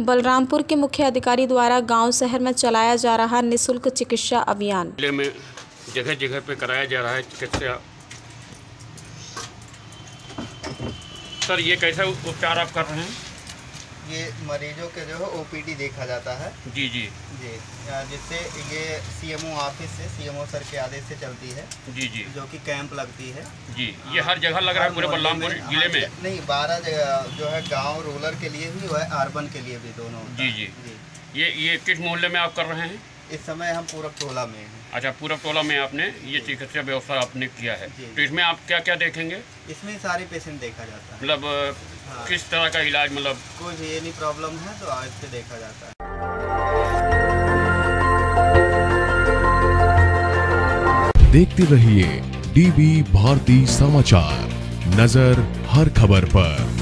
बलरामपुर के मुख्य अधिकारी द्वारा गांव शहर में चलाया जा रहा निःशुल्क चिकित्सा अभियान। जिले में जगह जगह पे कराया जा रहा है चिकित्सा। सर, ये कैसा उपचार आप कर रहे हैं? ये मरीजों के जो है ओपीडी देखा जाता है। जी जी जी, जिससे ये सीएमओ ऑफिस से सीएमओ सर के आदेश से चलती है। जी जी, जो कि कैंप लगती है। जी, ये हर जगह लग रहा है पूरे बलरामपुर जिले में? नहीं, 12 जगह जो है, गांव रूरल के लिए भी है, अर्बन के लिए भी, दोनों। जी जी जी। ये किस मोहल्ले में आप कर रहे हैं? इस समय हम पूरब टोला में हैं। अच्छा, पूरब टोला में आपने ये चिकित्सा व्यवस्था आपने किया है। तो इसमें आप क्या क्या देखेंगे? इसमें सारे पेशेंट देखा जाता है। मतलब किस तरह का इलाज, मतलब कोई भी एनी प्रॉब्लम है तो आज पे देखा जाता है। देखते रहिए डीवी भारती समाचार, नजर हर खबर पर।